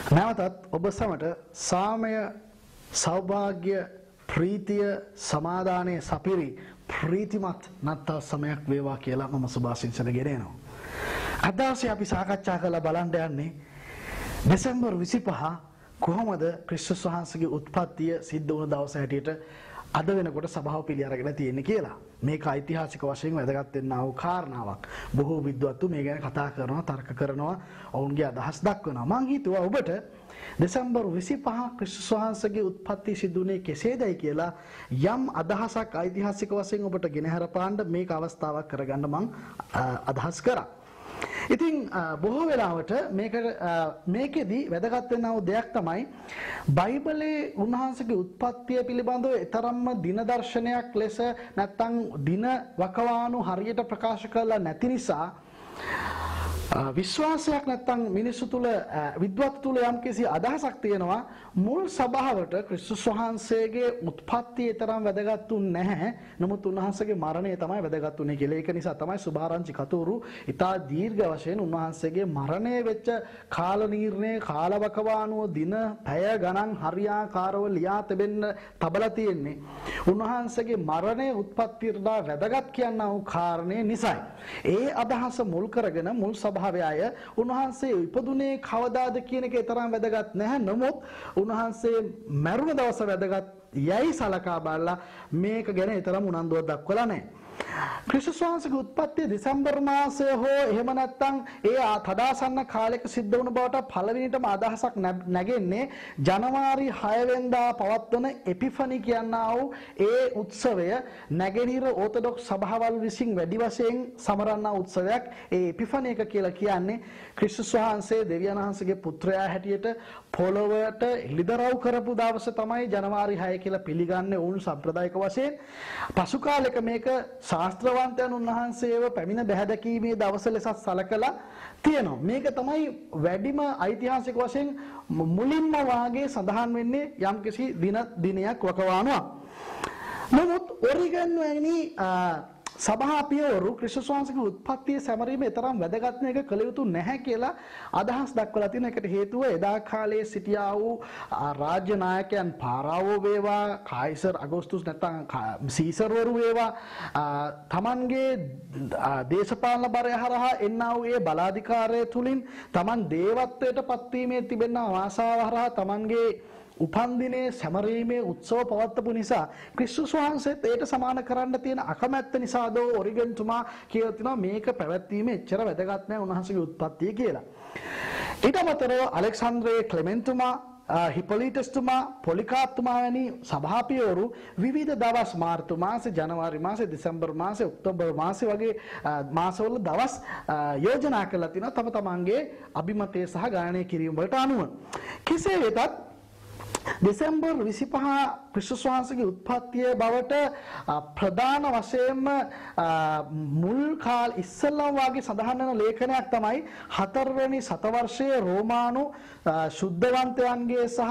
නැවතත් ඔබ සමට සාමය සෞභාග්‍ය ප්‍රීතිය සමාදානයේ සපිරි ප්‍රීතිමත් නත්තල් සමයක් වේවා කියලා මම සුභාශිංසන ගෙනෙනවා. අද දවසේ අපි සාකච්ඡා කරලා බලන්න යන්නේ දෙසැම්බර් 25 කොහොමද ක්‍රිස්තුස් වහන්සේගේ උත්පත්තිය සිද්ධ වුණ දවස හැටියට අද වෙනකොට සභාව පිළි අරගෙන තියෙන්නේ කියලා. මේක ඓතිහාසික වශයෙන් වැදගත් වෙන්නා වූ කාරණාවක්. බොහෝ විද්වත්තු මේ ගැන කතා කරනවා, තර්ක කරනවා, ඔවුන්ගේ අදහස් දක්වනවා. මම හිතුවා ඔබට දෙසැම්බර් 25 ක්‍රිස්තුස් වහන්සේගේ උත්පත්ති සිදුුනේ කෙසේදයි කියලා යම් අදහසක් ඓතිහාසික වශයෙන් ඔබට ගෙනහැර පාන්න මේක අවස්ථාවක් කරගන්න මම අදහස් කරා. ඉතින් බොහෝ වෙලාවට මේකෙදි වැදගත් වෙනා වූ දෙයක් තමයි බයිබලයේ උන්වහන්සේගේ උත්පත්තිය පිළිබඳව තරම්ම දින දර්ශනයක් ලෙස නැත්නම් දින වකවානු හරියට ප්‍රකාශ කරලා නැති නිසා විශ්වාසයක් නැත්නම් මිනිස්සු තුල විද්වත් තුල යම්කිසි අදහසක් තියෙනවා මුල් සභාවට ක්‍රිස්තුස් වහන්සේගේ උත්පත්තිය තරම් වැදගත් නැහැ. නමුත් උන්වහන්සේගේ මරණය තමයි වැදගත් උනේ කියලා. ඒක නිසා තමයි සුභාරංචි කතෝරු ඉතා දීර්ඝ වශයෙන් උන්වහන්සේගේ මරණය වෙච්ච කාල නිර්ණය කාලවකවානුව දින පැය ගණන් හරියාකාරව ලියා තිබෙන්න තබලා තියෙන්නේ. උන්වහන්සේගේ මරණය උත්පත්තියට වැදගත් කියනා වූ කාරණේ නිසායි. ඒ අදහස මුල් කරගෙන මුල් සභාවේ අය උන්වහන්සේ ඉපදුනේ කවදාද කියන එක තරම් වැදගත් නැහැ. නමුත් උන්වහන්සේ මරුණ දවස වැදගත් යයි සලකා බලලා මේක ගැන තරම් උනන්දුවක් දක්වලා නැහැ. ක්‍රිස්තුස් වහන්සේගේ උත්පත්තිය දෙසැම්බර් මාසය හෝ එහෙම නැත්නම් ඒ තදාසන්න කාලයක සිද්ධ වුණ බවට පළවෙනිටම අදහසක් නැගෙන්නේ ජනවාරි 6 වෙනිදා පවත්වන එපිෆනි කියනා වූ ඒ උත්සවය නැගෙනහිර ඕර්තොඩොක්ස් සභාවල් විසින් වැඩි වශයෙන් සමරන්නා උත්සවයක්. ඒ එපිෆනි එක කියලා කියන්නේ ක්‍රිස්තුස් වහන්සේ දෙවියන් වහන්සේගේ පුත්‍රයා හැටියට පොළොවට එළිදරව් කරපු දවස තමයි ජනවාරි 6 කියලා පිළිගන්නේ වුන් සම්ප්‍රදායික වශයෙන්. පසු කාලෙක මේක ශාස්ත්‍රවන්තයන් උන්වහන්සේව පැමිණ බැහැදකීමේ දවස ලෙස සලකලා තියෙනවා. මේක තමයි වැඩිම ඓතිහාසික වශයෙන් මුලින්ම වාගේ සඳහන් වෙන්නේ යම්කිසි දිනයක් වකවානුවක්. නමුත් ඔරිගන් වැනි සභා පියවරු ක්‍රිස්තුස් වහන්සේගේ උත්පත්තිය සැමරීම තරම් වැදගත් මේක කළ යුතු නැහැ කියලා අදහස් දක්වලා තියෙන එකට හේතුව එදා කාලයේ සිටියා වූ රාජ්‍ය නායකයන් පාරාවෝ වේවා කායිසර් අගෝස්තුස් නැත්නම් සීසර්වරු වේවා තමන්ගේ දේශපාලන බරය හරහා එන්නා වූ ඒ බලාධිකාරය තුලින් තමන් දේවත්වයට පත්වීමේ තිබෙන ආසාව හරහා තමන්ගේ උපන්දිනේ සැමරීමේ උත්සව පවත්වපු නිසා ක්‍රිස්තුස් වහන්සේත් ඒට සමාන කරන්න තියෙන අකමැත්ත නිසා දෝ ඔරිගන් තුමා කියලා තිනවා මේක පැවැත්වීම එච්චර වැදගත් නැහැ උන්වහන්සේගේ උත්පත්තිය කියලා. ඊට අමතරව අලෙක්සාන්ද්‍රේ ක්ලෙමෙන්තුමා හිපොලිටස් තුමා පොලිකාප් තුමා වැනි සභාපතිවරු විවිධ දවස් මාර්තු මාසේ ජනවාරි මාසේ දෙසැම්බර් මාසේ ඔක්තෝබර් මාසේ වගේ මාසවල දවස් යෝජනා කරලා තිනවා තම තමන්ගේ අභිමතය සහ ගණනය කිරීම වලට අනුව. කෙසේ වෙතත් දෙසැම්බර් 25 ක්‍රිස්තුස් වහන්සේගේ උත්පත්තිය බවට ප්‍රධාන වශයෙන්ම මුල් කාල ඉස්සෙල්ලා වාගේ සඳහන් වෙන ලේඛනයක් තමයි 4 වෙනි සතවර්ෂයේ රෝමානු ශුද්ධවන්තයන්ගේ සහ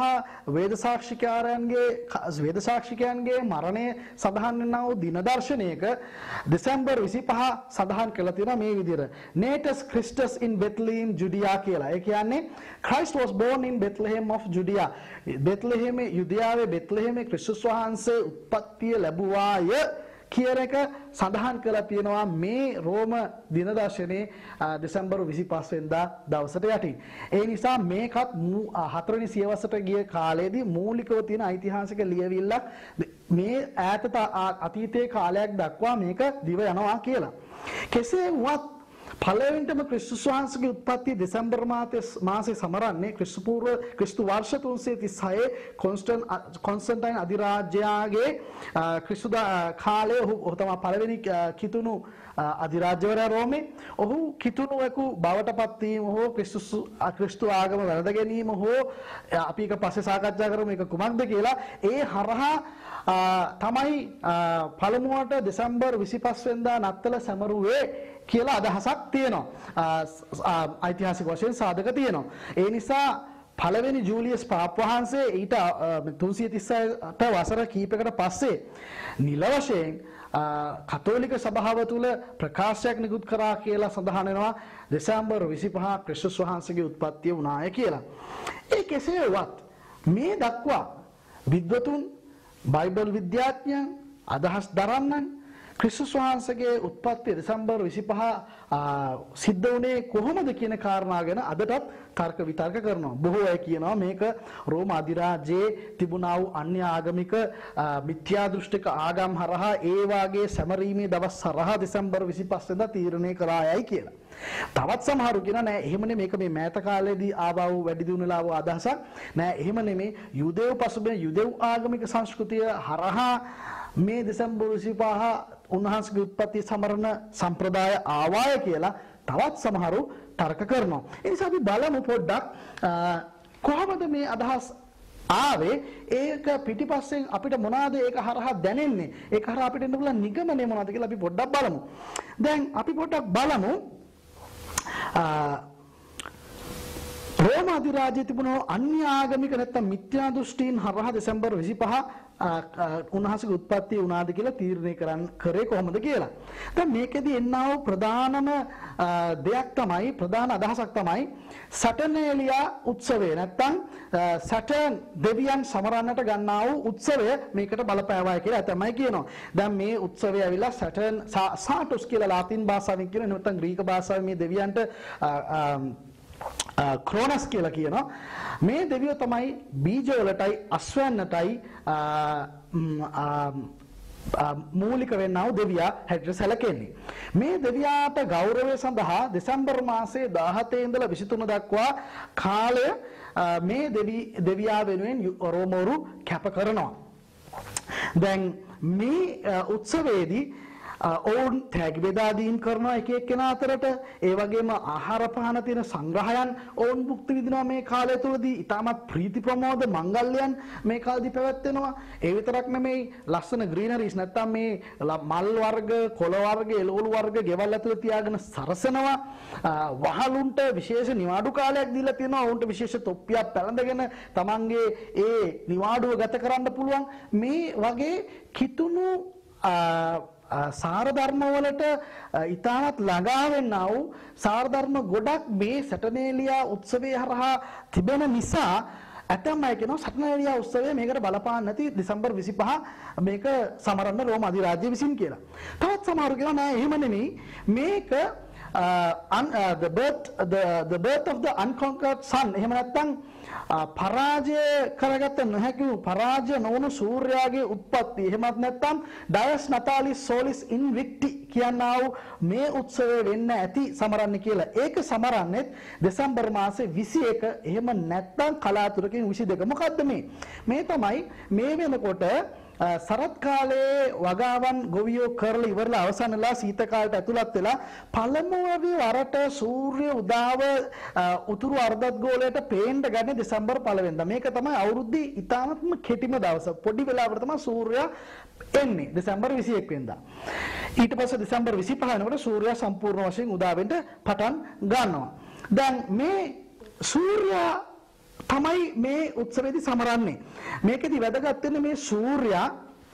වේදසාක්ෂිකයන්ගේ මරණය සඳහන් වෙනා වූ දින දර්ශනයක දෙසැම්බර් 25 සඳහන් කරලා තියෙනවා මේ විදිහට Natus Christus in Bethlehem Judea කියලා. ඒ කියන්නේ Christ was born in Bethlehem of Judea. බෙත්ලෙහෙමේ යුදයාවේ බෙත්ලෙහෙමේ ක්‍රිස්තුස් වහන්සේ උත්පත්තිය ලැබුවාය කියන එක සඳහන් කරලා තියෙනවා මේ රෝම දින දර්ශනයේ දෙසැම්බර් 25 වෙනිදා දවසට යටින්. ඒ නිසා මේකත් 4 වෙනි සියවසට ගිය කාලයේදී මූලිකව තියෙන ඓතිහාසික ලියවිල්ලක් මේ ඈත අතීතයේ කාලයක් දක්වා මේක දිව යනවා කියලා. කෙසේ වුවත් පළවෙනිටම ක්‍රිස්තුස් වහන්සේගේ උත්පත්තිය දෙසැම්බර් මාසේ සමරන්නේ ක්‍රිස්තු වර්ෂ 336 කොන්ස්ටන්ටයින් අධිරාජ්‍යයාගේ ක්‍රිස්තු කාලයේ ඔහු තමයි පළවෙනි කිතුණු අධිරාජ්‍යවරයා රෝමේ. ඔහු කිතුණුවෙකු බවට පත්වීම හෝ ක්‍රිස්තු ආගම වැළඳ ගැනීම හෝ අපි එක පස්සේ සාකච්ඡා කරමු මේක කුමක්ද කියලා. ඒ හරහා තමයි පළමුවට දෙසැම්බර් 25 වෙනිදා නත්තල සැමරුවේ කියලා අදහසක් තියෙනවා. ඓතිහාසික වශයෙන් සාධක තියෙනවා. ඒ නිසා පළවෙනි ජූලියස් පාප් වහන්සේ ඊට 336ට වසර කිහිපයකට පස්සේ නිල වශයෙන් කතෝලික සභාව තුළ ප්‍රකාශයක් නිකුත් කරා කියලා සඳහන් වෙනවා දෙසැම්බර් 25 ක්‍රිස්තුස් වහන්සේගේ උත්පත්තිය වුණාය කියලා. ඒ කෙසේවත් මේ දක්වා විද්වතුන්, බයිබල් විද්‍යාඥයන්, අදහස් දරන්නන් ක්‍රිස්තුස් වහන්සේගේ උත්පත්ති දෙසැම්බර් 25 සිද්ධ වුණේ කොහොමද කියන කාරණා ගැන අදටත් තර්ක විතර්ක කරනවා. බොහෝ අය කියනවා මේක රෝම අධිරාජ්‍යයේ තිබුණා වූ අන්‍ය ආගමික මිත්‍යා දෘෂ්ටික ආගම් හරහා ඒ වාගේ සැමරීමේ දවස් හරහා දෙසැම්බර් 25 වෙනිදා තීරණය කරායයි කියලා. තවත් සමහරු කියනවා නෑ එහෙම නෙමෙයි මේක මේ මෑත කාලේදී ආවා වූ වැඩි දියුණුලා වූ අදහසක්. නෑ එහෙම නෙමෙයි යුදෙව් පසුබිම යුදෙව් ආගමික සංස්කෘතිය හරහා මේ දෙසැම්බර් 25 උන්වහන්සේගේ උත්පත්ති සමරන සම්ප්‍රදාය ආවාය කියලා තවත් සමහරු තර්ක කරනවා. ඒ නිසා අපි බලමු පොඩ්ඩක් කොහොමද මේ අදහස් ආවේ, ඒක පිටිපස්සෙන් අපිට මොනවාද ඒක හරහා දැනෙන්නේ, ඒක හරහා අපිට එන්න පුළුවන් නිගමනය මොනවද කියලා අපි පොඩ්ඩක් බලමු. දැන් අපි පොඩ්ඩක් බලමු රෝම අධිරාජ්‍යයේ තිබුණු අන්‍ය ආගමික නැත්නම් මිත්‍යා දෘෂ්ටීන් හරහා දෙසැම්බර් 25 උන්වහන්සේගේ උත්පත්ති වුණාද කියලා තීරණය කරේ කොහොමද කියලා. දැන් මේකෙදී එන්නා වූ ප්‍රධානම දෙයක් තමයි, ප්‍රධාන අදහසක් තමයි සටනේලියා උත්සවය නැත්නම් සටන් දෙවියන් සමරන්නට ගන්නා වූ උත්සවය මේකට බලපෑවයි කියලා තමයි කියනවා. දැන් මේ උත්සවය ඇවිල්ලා සටන් සාටුස් කියලා ලාතින් භාෂාවෙන් කියන නැත්නම් ග්‍රීක භාෂාවෙන් මේ දෙවියන්ට ක්‍රෝනස් කියලා කියනවා. මේ දෙවියෝ තමයි බීජවලටයි අස්වැන්නටයි මූලික වෙන්නා වූ දෙවියා හැටියට සැලකෙන්නේ. මේ දෙවියාට ගෞරවය සඳහා දෙසැම්බර් මාසයේ 17 ඉඳලා 23 දක්වා කාලය මේ දෙවියා වෙනුවෙන් රෝමවරු කැප කරනවා. දැන් මේ උත්සවයේදී ඔවුන් තෑගි බෙදාදීම් කරනවා එක එක්කෙනා අතරට. ඒ වගේම ආහාර පාන තියෙන සංග්‍රහයන් ඔවුන් භුක්ති විඳිනවා මේ කාලය තුළදී. ඊටමත් ප්‍රීති ප්‍රමෝද මංගල්‍යයන් මේ කාලෙදී පැවැත්වෙනවා. ඒ විතරක් නෙමෙයි, ලස්සන ග්‍රීනරිස් නැත්තම් මේ මල් වර්ග, කොළ වර්ග, එළවලු වර්ග ගෙවල් ඇතුළේ තියාගෙන සරසනවා. වහලුන්ට විශේෂ නිවාඩු කාලයක් දීලා තියෙනවා. ඔවුන්ට විශේෂ තොප්පියක් පැළඳගෙන තමන්ගේ ඒ නිවාඩුව ගත කරන්න පුළුවන්. මේ වගේ කිතුණු සාර ධර්ම වලට ඉතාමත් ළඟා වෙන්නා වූ සාර ධර්ම ගොඩක් මේ සටනේලියා උත්සවයේ හරහා තිබෙන නිසා ඇතැම් අය කියනවා සටනේලියා උත්සවය මේකට බලපාන්නේ නැති දෙසැම්බර් 25 මේක සමරන්න රෝම අධිරාජ්‍ය විසින් කියලා. තවත් සමහරු කියනවා නෑ එහෙම නෙමෙයි, මේක the birth of the unconquered sun, එහෙම නැත්නම් පරාජය කරගත නොහැකි වූ පරාජය නොවුණු සූර්යාගේ උත්පත්ති, එහෙමත් නැත්නම් ඩයස් නතාලිස් සෝලිස් ඉන්වික්ටි කියනා වූ මේ උත්සවය වෙන්න ඇති සමරන්න කියලා. ඒක සමරන්නේ දෙසැම්බර් මාසේ 21, එහෙම නැත්නම් කලාතුරකින් 22. මොකද්ද මේ තමයි මේ වෙනකොට සරත් කාලයේ වගාවන් ගොවියෝ කරලා ඉවරලා අවසන් වෙලා සීත කාලයට ඇතුළත් වෙලා පළමුවදී වරට සූර්ය උදාව උතුරු අර්ධත් ගෝලයට පේන්න ගන්නේ දෙසැම්බර් 1 වෙනිදා. මේක තමයි අවුරුද්දේ ඉතාමත්ම කෙටිම දවස. පොඩි වෙලාවකට තමයි සූර්යයා එන්නේ දෙසැම්බර් 21 වෙනිදා. ඊට පස්සේ දෙසැම්බර් 25 වෙනකොට සූර්යයා සම්පූර්ණ වශයෙන් උදා වෙන්න පටන් ගන්නවා. දැන් මේ සූර්යයා තමයි මේ උත්සවයේදී සමරන්නේ. මේකෙදි වැදගත් වෙන්නේ මේ සූර්යයා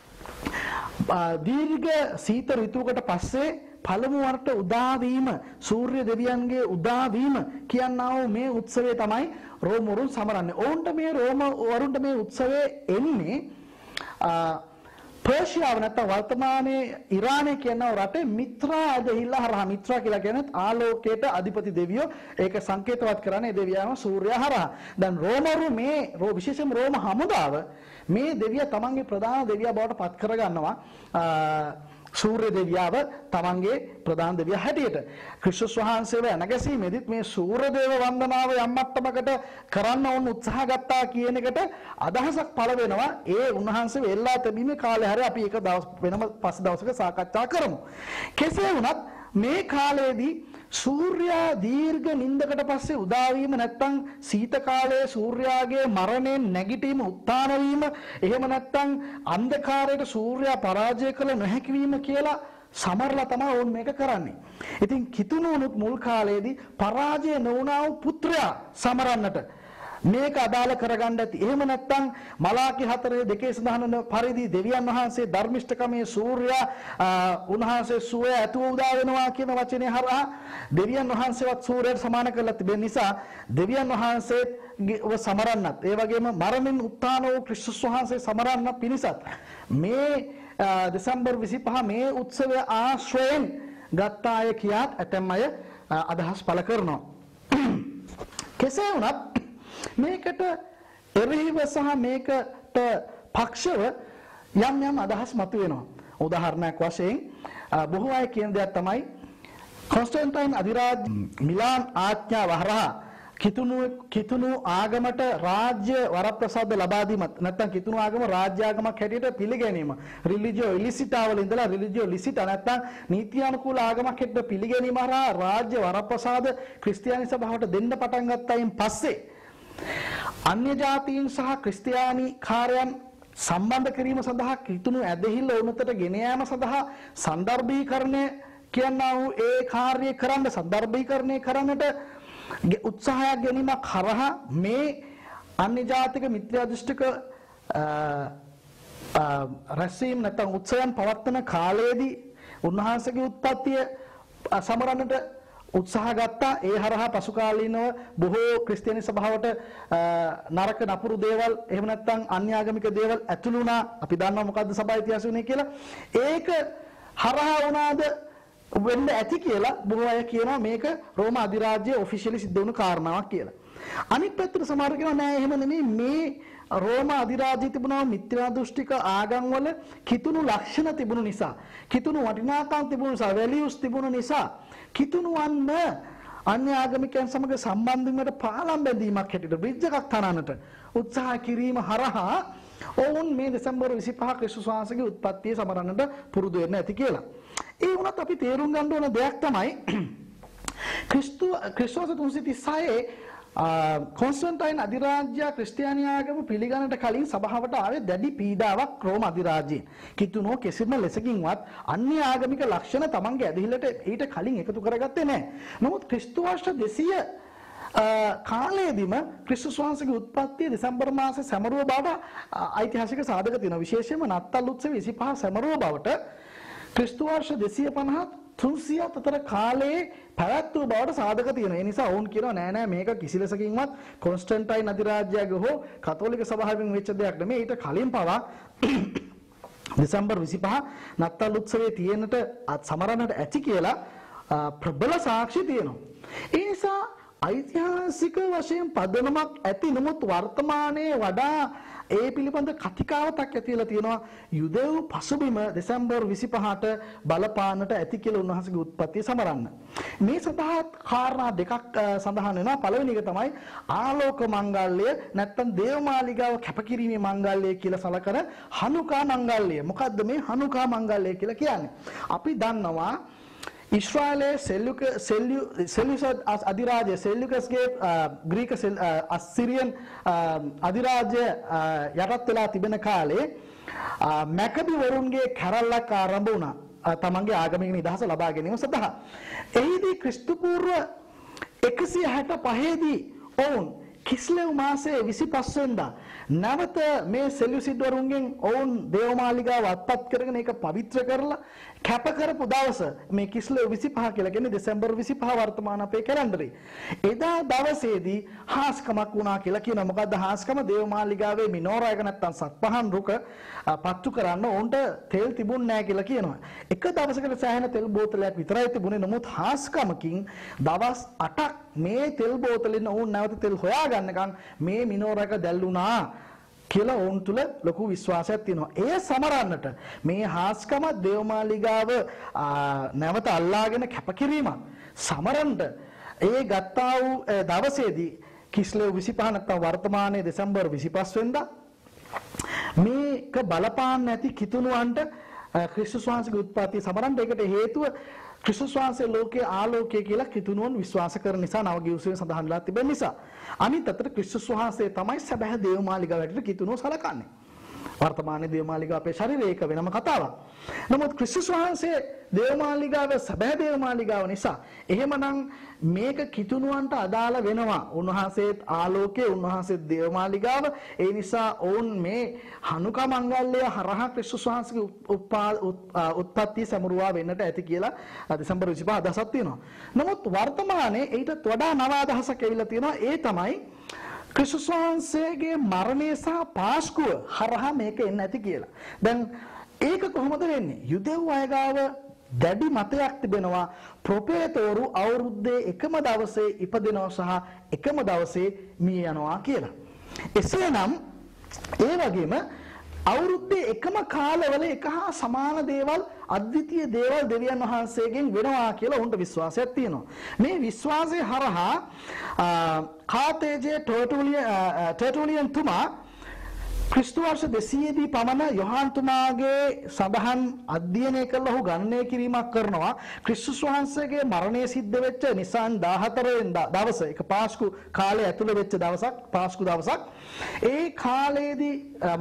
දීර්ඝ සීත ඍතුවකට පස්සේ පළමු වරට උදාවීම, සූර්ය දෙවියන්ගේ උදාවීම කියනා වූ මේ උත්සවය තමයි රෝම වරුන් සමරන්නේ. ඔවුන්ට මේ රෝම වරුන්ට මේ උත්සවය එන්නේ පර්ෂියාව නැත්නම් වර්තමානයේ ඉරානය කියන රටේ මිත්‍රා ඇදහිල්ලා හරහා. මිත්‍රා කියලා කියන්නේ ආලෝකයට අධිපති දෙවියෝ. ඒක සංකේතවත් කරන්නේ දෙවියන්ව සූර්යයා හරහා. දැන් රෝමවරු මේ විශේෂයෙන්ම රෝම හමුදාව මේ දෙවියා තමන්ගේ ප්‍රධාන දෙවියා බවට පත් කරගන්නවා. සූර්ය දෙවියාව තමන්ගේ ප්‍රධාන දෙවියා හැටියට. ක්‍රිස්තුස් වහන්සේව නැගසීමේදීත් මේ සූර්ය දේව වන්දනාව යම් මට්ටමකට කරන්න ඕන උත්සාහ ගත්තා කියන එකට අදහසක් පළ වෙනවා. ඒ උන්වහන්සේ වෙල්ලා තිබීමේ කාලය හැර අපි ඒක වෙනම පස්සේ දවසක සාකච්ඡා කරමු. කෙසේ වුණත් මේ කාලයේදී සූර්යා දීර්ඝ නින්දකට පස්සේ උදාවීම නැත්නම් සීත කාලයේ සූර්යාගේ මරණයෙන් නැගිටීම, උත්ථාන වීම, එහෙම නැත්නම් අන්ධකාරයට සූර්යා පරාජය කළ නොහැකි වීම කියලා සමරලා තමයි ඕන් මේක කරන්නේ. ඉතින් කිතුණුනුත් මුල් කාලයේදී පරාජය නොවුණා වූ පුත්‍රයා සමරන්නට මේක අදාළ කරගන්න ඇති. එහෙම නැත්නම් මලාකි 4:2 සඳහන් වන පරිදි දෙවියන් වහන්සේ ධර්මිෂ්ඨකමේ සූර්යයා උන්වහන්සේ සුවය ඇතුව උදා වෙනවා කියන වචනේ හරහා දෙවියන් වහන්සේවත් සූර්යයට සමාන කරලා තිබෙන නිසා දෙවියන් වහන්සේ සමරන්නත් ඒ වගේම මරණින් උත්ථාන වූ ක්‍රිස්තුස් වහන්සේ සමරන්න පිණිසත් මේ දෙසැම්බර් 25 මේ උත්සවය ආශ්‍රයෙන් ගත්ත අය කියාත් ඇතැම් අය අදහස් පළ කරනවා. කෙසේ වුණත් මේකට එරෙහිව සහ මේකට පක්ෂව යම් අදහස් මතුවෙනවා. උදාහරණයක් වශයෙන් බොහෝ අය කියන දෙයක් තමයි කොන්ස්ටන්ටයින් අධිරාජ්‍ය මිලාන් ආඥාව හරහා කිතුණු ආගමට රාජ්‍ය වරප්‍රසාද ලබා දීමත් නැත්නම් කිතුණු ආගම රාජ්‍ය ආගමක් හැටියට පිළිගැනීම රිලිජියෝ ඉලිසිටා වල ඉඳලා රිලිජියෝ ලිසිටා නැත්නම් නීත්‍යානුකූල ආගමක් හැටියට පිළිගැනීම හරහා රාජ්‍ය වරප්‍රසාද ක්‍රිස්තියානි සභාවට දෙන්න පටන් ගත්තයින් පස්සේ අන්‍ය ජාතීන් සහ ක්‍රිස්තියානි කාර්යයන් සම්බන්ධ කිරීම සඳහා කිතුණු ඇදහිල්ල උනතට ගෙන යාම සඳහා සන්දර්භීකරණය කියනා වූ ඒ කාර්යය කරන්න සන්දර්භීකරණය කරන්නට උත්සාහයක් ගැනීමක් හරහා මේ අන්‍ය ජාතික මිත්‍යා දෘෂ්ටික රැස්වීම නැත්නම් උත්සවයන් පවත්වන කාලයේදී උන්වහන්සේගේ උත්පත්තිය සමරන්නට උත්සාහ ගත්තා. ඒ හරහා පසු කාලීනව බොහෝ ක්‍රිස්තියානි සභාවට නරක නපුරු දේවල් එහෙම නැත්නම් අන්‍ය ආගමික දේවල් ඇතුළු වුණා. අපි දන්නවා මොකද්ද සභා ඉතිහාසය උනේ කියලා. ඒක හරහා වුණාද වෙන්න ඇති කියලා බොහෝ අය කියනවා මේක රෝම අධිරාජ්‍යයේ ඔෆිෂියලි සිද්ධ වුණු කාරණාවක් කියලා. අනිත් පැත්තට සමහර කියනවා නෑ එහෙම නෙමෙයි මේ රෝම අධිරාජ්‍යයේ තිබුණා මිත්‍යා දෘෂ්ටික ආගම් වල කිතුණු ලක්ෂණ තිබුණු නිසා කිතුණු වටිනාකම් තිබුණු නිසා වැලියුස් තිබුණු නිසා කිතුණුවන්න අන්‍ය ආගමිකයන් සමග සම්බන්ධ වීමට පාලම් බැඳීමක් හැටියට බ්‍රිජ් එකක් තනන්නට උත්සාහ කිරීම හරහා ඔවුන් මේ දෙසැම්බර් 25 ක්‍රිස්තුස් වහන්සේගේ උත්පත්තිය සමරන්නට පුරුදු වෙන්න ඇති කියලා. ඒ වුණත් අපි තේරුම් ගන්න ඕන දෙයක් තමයි ක්‍රිස්තුස් 336 කොන්ස්ටන්ටයින් අධිරාජ්‍ය ක්‍රිස්තියානි ආගම පිළිගන්නට කලින් සභාවට ආවේ දැඩි පීඩාවක් රෝම අධිරාජ්‍යයෙන්. කිතුණෝ කිසිම ලෙසකින්වත් අන්‍ය ආගමික ලක්ෂණ තමන්ගේ ඇදහිල්ලට ඊට කලින් එකතු කරගත්තේ නැහැ. නමුත් ක්‍රිස්තු වර්ෂ 200 කාලයේදීම ක්‍රිස්තුස් වහන්සේගේ උත්පත්තිය දෙසැම්බර් මාසයේ සැමරුව බවට ඓතිහාසික සාධක තියෙනවා. විශේෂයෙන්ම නත්තල් උත්සවය 25 සැමරුව බවට ක්‍රිස්තු වර්ෂ 250 300 අතර කාලයේ පැවැත්වූ බවට සාධක තියෙනවා. ඒ නිසා වුන් කියනවා නෑ නෑ මේක කිසිලෙසකින්වත් කොන්ස්ටන්ටයින් අධිරාජ්‍යයේ හෝ කතෝලික සභාවෙන් වෙච්ච දෙයක් නෙමෙයි. ඊට කලින් පවා දෙසැම්බර් 25 නත්තල් උත්සවයේ තියෙනට සමරන්නට ඇති කියලා ප්‍රබල සාක්ෂි තියෙනවා. ඒ නිසා ඓතිහාසික වශයෙන් පදනමක් ඇති නමුත් වර්තමානයේ වඩා ඒ පිළිබඳ කතිකාවතක් ඇතිලා තියෙනවා. යුදෙව් පසුබිම දෙසැම්බර් 25ට බලපාන්නට ඇති කියලා උන්වහන්සේගේ උත්පත්තිය සමරන්න. මේ සඳහා කාරණා දෙකක් සඳහන් වෙනවා. පළවෙනි එක තමයි ආලෝක මංගල්‍ය නැත්නම් දේවමාලිගාව කැපකිරීමේ මංගල්‍ය කියලා සලකන හනුකා මංගල්‍ය. මොකද්ද මේ හනුකා මංගල්‍ය කියලා කියන්නේ? අපි දන්නවා ඉස්රායලයේ සෙල්යුකස් අධිරාජ්‍ය සෙල්යුකස්ගේ ග්‍රීක අස්සිරියන් අධිරාජ්‍ය යටත් වෙලා තිබෙන කාලේ මැකබි වරුන්ගේ කැරල්ලක් ආරම්භ වුණා තමන්ගේ ආගමික නිදහස ලබා ගැනීම සඳහා. එහිදී ක්‍රිස්තු පූර්ව 165 දී ඔවුන් කිස්ලෙව් මාසයේ 25 වෙනිදා නැවත මේ සෙල්යුසිඩ් වරුන්ගෙන් ඔවුන් දේවමාලිගාව අත්පත් කරගෙන ඒක පවිත්‍ර කරලා කැප කරපු දවස මේ කිස්ලෙව් 25 කියලා කියන්නේ දෙසැම්බර් 25 වර්තමාන අපේ කැලෙන්ඩරේ. එදා දවසේදී හාස්කමක් වුණා කියලා කියනවා. මොකද්ද හාස්කම? දේවමාලිගාවේ මිනෝරා එක නැත්තම් සත්පහන් රුක පත්තු කරන්න ඔවුන්ට තෙල් තිබුණ නැහැ කියලා කියනවා. එක දවසකට සෑහෙන තෙල් බෝතලයක් විතරයි තිබුණේ. නමුත් හාස්කමකින් දවස් 8ක් මේ තෙල් බෝතලෙන් ඔවුන් නැවත තෙල් හොයාගන්නකම් මේ මිනෝරා එක දැල්ුණා කියලා ඔවුන් තුල ලොකු විශ්වාසයක් තියෙනවා. ඒ සමරන්නට මේ හාස්කම දේවමාලිගාව නැවත අල්ලාගෙන කැපකිරීමක් සමරන්න ඒ ගත්තා වූ දවසේදී කිස්ලෙව් 25 නැත්නම් වර්තමානයේ දෙසැම්බර් 25 වෙනිදා මේක බලපාන්න නැති කිතුණුවන්ට ක්‍රිස්තුස් වහන්සේගේ උත්පත්තිය සමරන්න. ඒකට හේතුව ක්‍රිස්තුස් වහන්සේ ලෝකයේ ආලෝකය කියලා කිතුණුවන් විශ්වාස කරන නිසා නවගිවිසුවේ සඳහන් වෙලා තිබෙන නිසා. අනිත් අතට ක්‍රිස්තුස් වහන්සේ තමයි සැබෑ දේවමාලිගාව හැටියට කිතුණුව සලකන්නේ. වර්තමානයේ දේවමාලිගාව අපේ ශරීරය එක වෙනම කතාවක්. නමුත් ක්‍රිස්තුස් වහන්සේ දේවමාලිගාව සැබෑ දේවමාලිගාව නිසා එහෙමනම් මේක කිතුණුවන්ට අදාළ වෙනවා. උන්වහන්සේත් ආලෝකයේ, උන්වහන්සේත් දේවමාලිගාව. ඒ නිසා ඔවුන් මේ හනුකා මංගල්‍යය හරහා ක්‍රිස්තුස් වහන්සේගේ උත්පත්ති සමරුවා වෙන්නට ඇති කියලා දෙසැම්බර් 25 අදහසක් තියෙනවා. නමුත් වර්තමානයේ ඊටත් වඩා නව අදහසක් ඇවිල්ලා තියෙනවා. ඒ තමයි ක්‍රිස්තුස් වහන්සේගේ මරණය සහ පාස්කුව හරහා මේක එන්න ඇති කියලා. දැන් ඒක කොහොමද වෙන්නේ? යුදෙව් අයගාව දැඩි මතයක් තිබෙනවා ප්‍රොපේතවරු අවුරුද්දේ එකම දවසේ ඉපදෙනවා සහ එකම දවසේ මිය යනවා කියලා. එසේනම් ඒ වගේම අවුරුද්දේ එකම කාලවල එක හා සමාන දේවල්, අද්විතීය දේවල් දෙවියන් වහන්සේගෙන් වෙනවා කියලා උන්ට විශ්වාසයක් තියෙනවා. මේ විශ්වාසය හරහා කාතේජේ ටර්ටුලියන් තුමා ක්‍රිස්තු වර්ෂ 200 දී පමණ යොහාන් තුමාගේ සඳහන් අධ්‍යයනය කළා ඔහු ගණනය කිරීමක් කරනවා. ක්‍රිස්තුස් වහන්සේගේ මරණය සිද්ධ වෙච්ච නිසාන් 14 වෙනිදා දවස, ඒක පාස්කු කාලය ඇතුළේ වෙච්ච දවසක්, පාස්කු දවසක්. ඒ කාලයේදී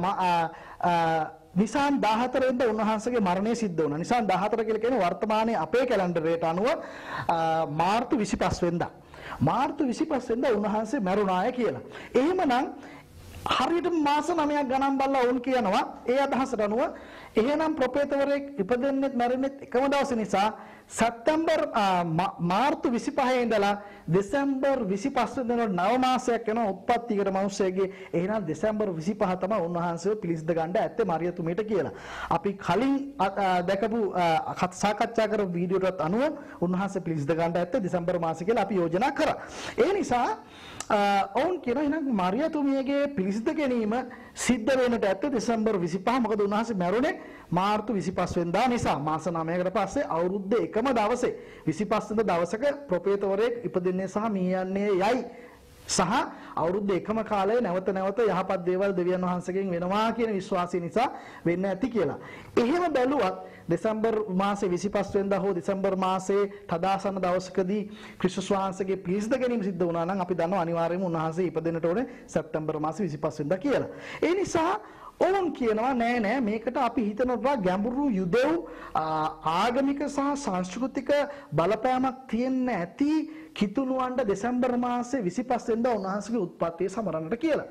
නිසාන් 14 වෙනිදා උන්වහන්සේගේ මරණය සිද්ධ වුණා. නිසාන් 14 කියලා කියන්නේ වර්තමානයේ අපේ කැලෙන්ඩරයට අනුව මාර්තු 25 වෙනිදා. මාර්තු 25 වෙනිදා උන්වහන්සේ මැරුණාය කියලා. එහෙමනම් හරියට මාස 9ක් ගණන් බලලා වුන් කියනවා ඒ අදහසට අනුව එහෙනම් ප්‍රොපේතවරයෙක් ඉපදෙන්නෙත් මැරෙන්නෙත් එකම දවසේ නිසා සැප්තැම්බර් මාර්තු 25 ඉඳලා දෙසැම්බර් 25 වෙනිදා 9 මාසයක් යන උත්පත්තියකට මිනිස්සෙගේ එහෙනම් දෙසැම්බර් 25 තමයි උන්වහන්සේව පිළිසිඳ ගන්න ඇත්තේ මරියතුමීට කියලා. අපි කලින් දැකපු සාකච්ඡා කරපු වීඩියෝටත් අනුව උන්වහන්සේ පිළිසිඳ ගන්න ඇත්තේ දෙසැම්බර් මාසෙ කියලා අපි යෝජනා කරා. ඒ නිසා ඔවුන් කියන එහෙනම් මරියතුමියගේ පිළිසිඳ ගැනීම සිද්ධ වෙන්නට ඇත්තේ දෙසැම්බර් 25. මොකද උන්වහන්සේ මැරුණේ මාර්තු 25 වෙනිදා නිසා. මාස 9කට පස්සේ අවුරුද්දේ එකම දවසේ 25 වෙනිදා දවසක ප්‍රොපේතවරයෙක් ඉපදින්නේ සහ මිය යන්නේ යයි සහ අවුරුද්දේ එකම කාලයේ නැවත නැවත යහපත් දේවල් දෙවියන් වහන්සේගෙන් වෙනවා කියන විශ්වාසය නිසා වෙන්න ඇති කියලා. එහෙම බැලුවත් දෙසැම්බර් මාසේ 25 වෙනිදා හෝ දෙසැම්බර් මාසේ තදාසන්න දවසකදී ක්‍රිස්තුස් වහන්සේගේ පිළිසිඳ ගැනීම සිද්ධ වුණා නම් අපි දන්නවා අනිවාර්යයෙන්ම උන්වහන්සේ ඉපදෙන්නට ඕනේ සැප්තැම්බර් මාසේ 25 වෙනිදා කියලා. ඒ නිසා ඔවුන් කියනවා නෑ මේකට අපි හිතනවා ගැඹුරු යුදෙව් ආගමික සහ සංස්කෘතික බලපෑමක් තියෙන්න ඇති කිතුණුවන්ට දෙසැම්බර් මාසේ 25 වෙනිදා උන්වහන්සේගේ උත්පත්තිය සමරන්නට කියලා.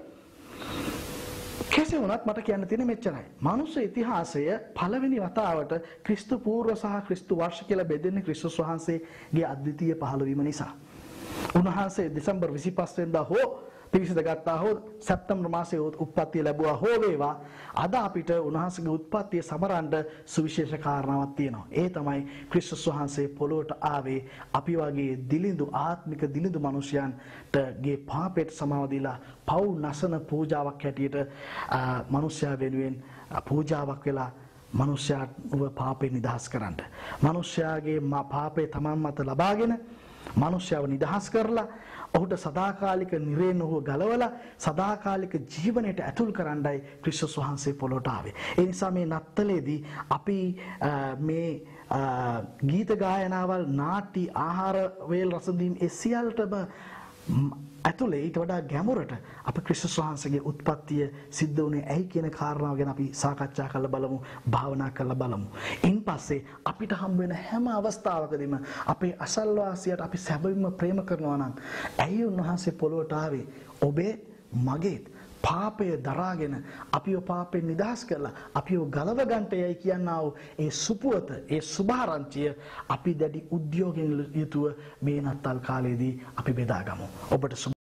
කෙසේ වුණත් මට කියන්න තියෙන්නේ මෙච්චරයි. මනුස්ස ඉතිහාසය පළවෙනි වතාවට ක්‍රිස්තු පූර්ව සහ ක්‍රිස්තු වර්ෂ කියලා බෙදෙන්නේ ක්‍රිස්තුස් වහන්සේගේ අද්විතීය පහළවීම නිසා. උන්වහන්සේ දෙසැම්බර් 25 වෙනිදා හෝ පිළිසිඳ ගත්තා හෝ සැප්තැම්බර් මාසයේ උත්පත්තිය ලැබුවා හෝ වේවා අද අපිට උන්වහන්සේගේ උත්පත්තිය සමරන්න සුවිශේෂ කාරණාවක් තියෙනවා. ඒ තමයි ක්‍රිස්තුස් වහන්සේ පොළොවට ආවේ අපි වගේ දිලිඳු ආත්මික දිලිඳු මිනිසයන්ටගේ පාපයට සමාව දීලා පව් නැසන පූජාවක් හැටියට මිනිසයා වෙනුවෙන් පූජාවක් වෙලා මිනිසයාව පාපයෙන් නිදහස් කරන්න. මිනිසයාගේ පාපේ තමන් මත ලබාගෙන මිනිසයාව නිදහස් කරලා ඔහුට සදාකාලික නිරේන ඔහුව ගලවලා සදාකාලික ජීවනයට ඇතුල් කරන්නයි ක්‍රිස්තුස් වහන්සේ පොළොට ආවේ. ඒ නිසා මේ නත්තලේදී අපි මේ ගීත ගායනාවල්, නාට්‍ය, ආහාර වේල් රසදීම් ඒ සියල්ලටම ඇතුලේ ඊට වඩා ගැඹුරට අපි ක්‍රිස්තුස් වහන්සේගේ උත්පත්තිය සිද්ධ වුණේ ඇයි කියන කාරණාව ගැන අපි සාකච්ඡා කරලා බලමු, භාවනා කරලා බලමු. ඉන්පස්සේ අපිට හම් වෙන හැම අවස්ථාවකදීම අපේ අසල්වාසියට අපි සැබවින්ම ප්‍රේම කරනවා නම් ඇයි උන්වහන්සේ පොළොවට ආවේ? ඔබේ මගේ පාපය දරාගෙන අපිව පාපෙන් නිදහස් කරලා අපිව ගලව ගන්නට යයි කියනා වූ ඒ සුපුවත, ඒ සුභාරංචිය අපි දැඩි උද්‍යෝගයෙන් යුතුව මේ නත්තල් කාලයේදී අපි බෙදාගමු. ඔබට